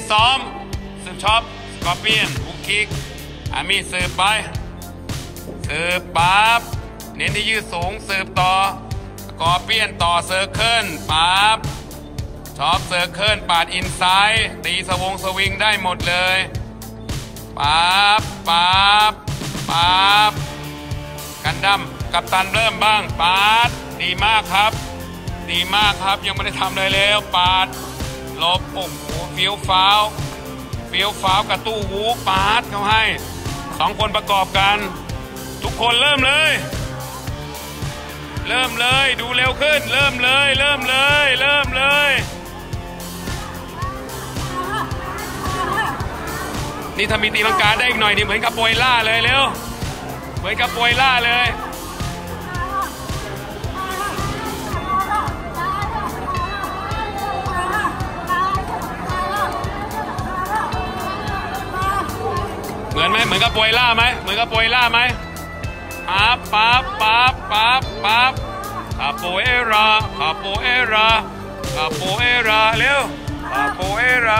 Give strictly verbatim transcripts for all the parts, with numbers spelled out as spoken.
ซ้อมสืบช็อปสกอร์เปียนฮุกคิกอามี่สืบไปสืบปั๊บเน้นที่ยืดสูงสืบต่อสกอร์เปียนต่อเซอร์เคิลปั๊บช็อปเซอร์เคิลปาดอินไซด์ตีสวงสวิงได้หมดเลยปั๊บปั๊บปั๊บกันดั้มกัปตันเริ่มบ้างปาดดีมากครับดีมากครับยังไม่ได้ทำเลยแล้วปาดลบโอ้โหฟิวฟ้าวฟิวฟ้าวกับตู้หูปาดเขาให้สองคนประกอบกันทุกคนเริ่มเลยเริ่มเลยดูเร็วขึ้นเริ่มเลยเริ่มเลยเริ่มเลยนี่ถ้ามีตีลังกาได้อีกหน่อยนี่เหมือนกับโปยล่าเลยเร็วเหมือนกับโปยล่าเลยเหมือนไหมเหมือนกับโปยล่าไหมเหมือนกับโปยล่าไหมปั๊บปั๊บปั๊บปั๊บปั๊บคาโปเอราคาโปเอราคาโปเอราเร็วคาโปเอรา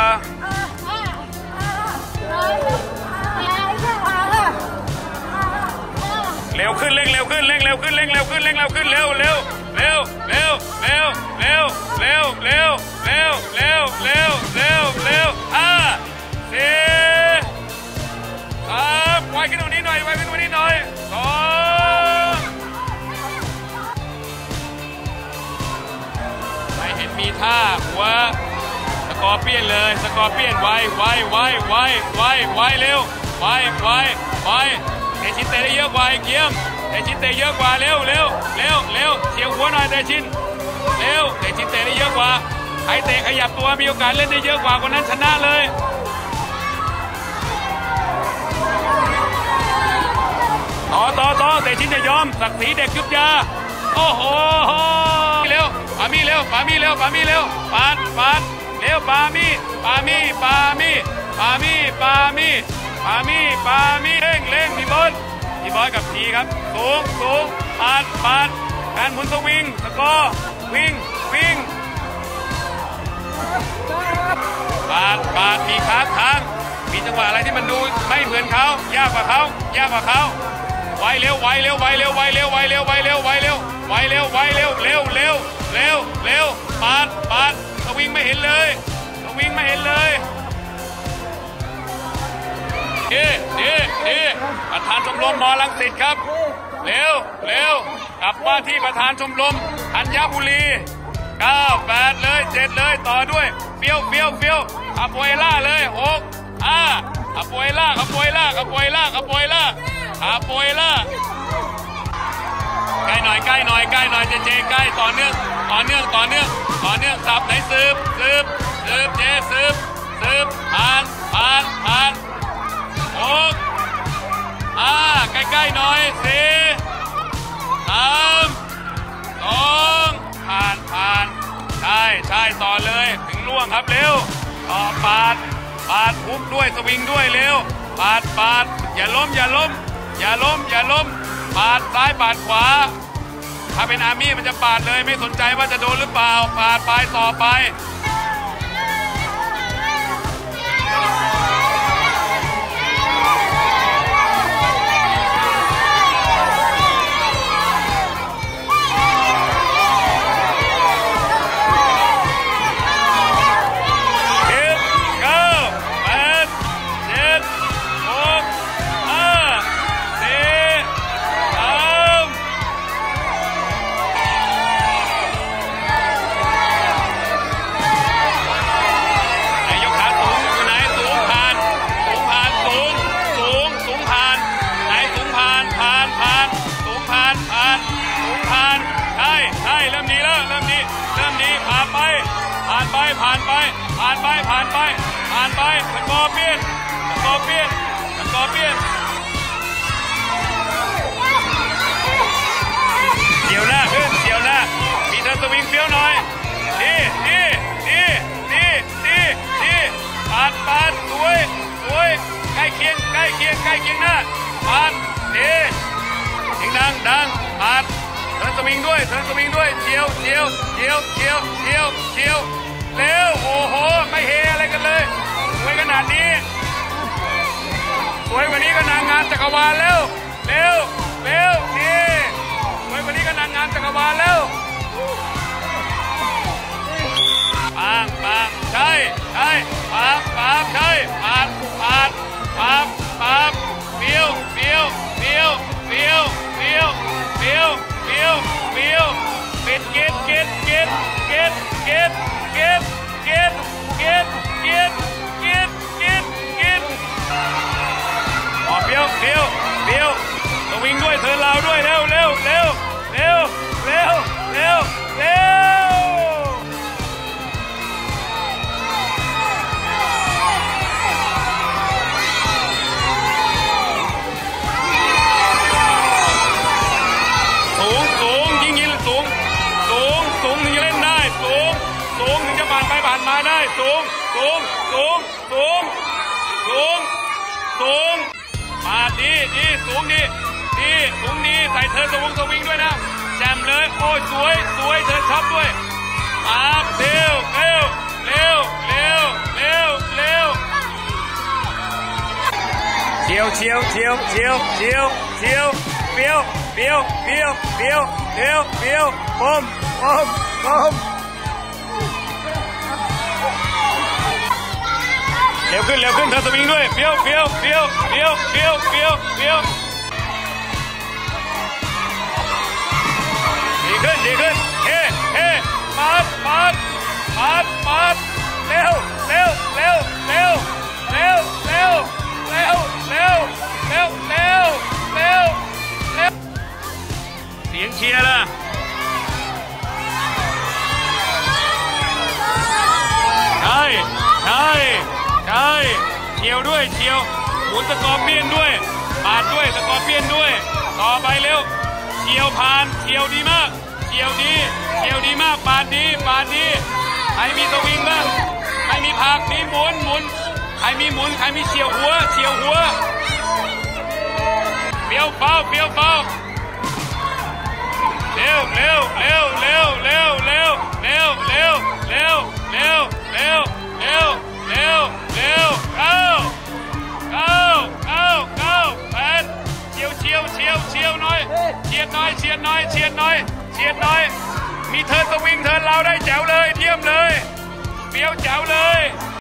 เร็วขึ้นเร่งเร็วขึ้นเร่งเร็วขึ้นเร่งเร็วขึ้นเร่งเร็วขึ้นเร็วเร็วเร็วเร็วเร็วเร็วเร็วเร็วเร็วเร็วเร็วเร็วเร็วห้าสี่สามไวขึ้นตรงนี้หน่อยไวขึ้นตรงนี้หน่อยสองไม่เห็นมีท่าหัวสกอร์เปียนเลยสกอร์เปียนไวไวไวไวไวไวเร็วไวไวไวเตชินเตะได้เยอะกว่าเกียมเตชินเตะเยอะกว่าเร็วเร็วเร็วเร็วเฉียวหัวหน่อยเตชินเร็วเตชินเตะได้เยอะกว่าใครเตะขยับตัวมีโอกาสเล่นได้เยอะกว่าคนนั้นชนะเลยต่อต่อต่อเตชินจะยอมศักดิ์ศรีเด็กยุทธยาโอ้โหเร็วปามี่เร็วปามี่เร็วปามี่เร็วปาดปาดเร็วปามี่ปามี่ปามี่ปามี่ปามี่ปามี่ปามี่เร่งเร่งพี่บอลพี่บอลกับทีครับสูงสูงปาดปาดการหมุนสวิงสกอร์วิ่งวิ่งปาดปาดมีค้างค้างมีจังหวะอะไรที่มันดูไม่เหมือนเขายากกว่าเขายากกว่าเขาไวเร็วไวเร็วไวเร็วไวเร็วไวเร็วไวเร็วไวเร็วไวเร็วไวเร็วเร็วเร็วเร็วเร็วปาดปาดสวิงไม่เห็นเลยสวิงไม่เห็นเลยเอ๊ะเอ๊ะเอ๊ะประธานชมรมมอลังสิตครับเร็วเร็วกลับว่าที่ประธานชมรมธัญบุรีเก้าแปดเลยเจ็ดเลยต่อด้วยเฟี้ยวเฟี้ยวเฟี้ยวคาโปเอล่าเลยหกห้าคาโปเอล่าคาโปเอล่าคาโปเอล่าคาโปเอล่าคาโปเอล่าใกล้หน่อยใกล้หน่อยใกล้หน่อยเจเจใกล้ต่อเนื่องต่อเนื่องต่อเนื่องต่อเนื่องสับไหนสืบสืบสืบเจสืบสืบผ่านผ่านผ่านหกอ่าใกล้ๆหน่อยสี่สามสองผ่านผ่านใช่ใช่ต่อเลยถึงล่วงครับเร็วต่อปาดปาดพุบด้วยสวิงด้วยเร็วปาดปาดอย่าล้มอย่าล้มอย่าล้มอย่าล้มปาดซ้ายปาดขวาถ้าเป็นอาร์มี่มันจะปาดเลยไม่สนใจว่าจะโดนหรือเปล่าปาดไปต่อไปผ่านไปผ่านไปผ่านไปผ่านไปสกอร์เปียนสกอร์เปียนสกอร์เปียนเดี่ยวหน้าขึ้นเดี่ยวหน้ามีเธอสวิงเฟี้ยวหน่อยดีดีดีดีดีดีปาดปาดสวยสวยใกล้เคียงใกล้เคียงใกล้เคียงหน้าปาดดียิงดังดังปาดเธอสวิงด้วยเธอสวิงด้วยเฉียวเฉียวเฉียวเฉียวเฉียวเฉียวเร็วโอ้โหไม่เฮอะไรกันเลยวยขนาดนี้สวยกว่านี้ก็นางงามจักรวาลแล้วเร็วเร็วนี่สวยกว่านี้ก็นางงามจักรวาลแล้วปังปังใช่ใช่ปังปังใช่ปังปังปังปังเบี้ยวเบี้ยวเบี้ยวเบี้ยวเบี้ยวเบี้ยวเบี้ยวเบี้ยวปิดเกตเกตเกตเกตเกตเกตเกตเกตเกตเกตเกตเกตอ๋อเบี้ยวเบี้ยวเบี้ยวต้องวิ่งด้วยเธอลาวด้วยเร็วเร็วเร็วเร็วเร็วเร็วเร็วสูงสูงยิ่งยิ่งสูงสูงสูงถึงจะเล่นได้สูงสูงถึงจะผ่านไปผ่านมาได้สูงสูงสูงสูงสูงสูงมาดีดีสูงดีดีสูงดีใส่เธอสวงสวิงด้วยนะแจมเลยโอ้ยสวยสวยเธอชอบด้วยมาเร็วเร็วเร็วเร็วเร็วเร็วเชียวเชียวเชียวเชียวเชียวเชียวเบี้ยวเบี้ยวเบี้ยวเบี้ยวเบี้ยวเบี้ยวบอมบอมบอมเร็วขึ้นเร็วขึ้นเธอสวิงด้วยเบี้ยวเบี้ยวเบี้ยวเบี้ยวเบี้ยวเบี้ยวเบี้ยวดีขึ้นดีขึ้นเฮ้เฮ้มาดมาดมาดมาดเร็วเร็วเร็วเร็วเร็วเร็วเร็วเร็วเร็วเร็วเร็วเร็วเสียงเชียร์ล่ะใช่ใช่ใช่เชียวด้วยเชียวหมุนสกอร์เปียนด้วยปาดด้วยสกอร์เปียนด้วยต่อไปเร็วเชียวผ่านเชียวดีมากเชียวดีเชียวดีมากปาดดีปาดดีใครมีสวิงบ้างใครมีผักมีหมุนหมุนใครมีหมุนใครมีเฉียวหัวเฉียวหัวเปี้ยวเป้าเปี้ยวเป้าเร็วเร็วเร็วเร็วเร็วเร็วเร็วเร็วเร็วเร็วเร็วเร็วเร็วเร็วเก้าเก้าเก้าเก้าแปดเฉียวเฉียวเฉียวเฉียวหน่อยเฉียดหน่อยเฉียดหน่อยเฉียดหน่อยเฉียดหน่อยมีเธอสวิงเธอเราได้แจ๋วเลยเยี่ยมเลยเปี้ยวแจ๋วเลย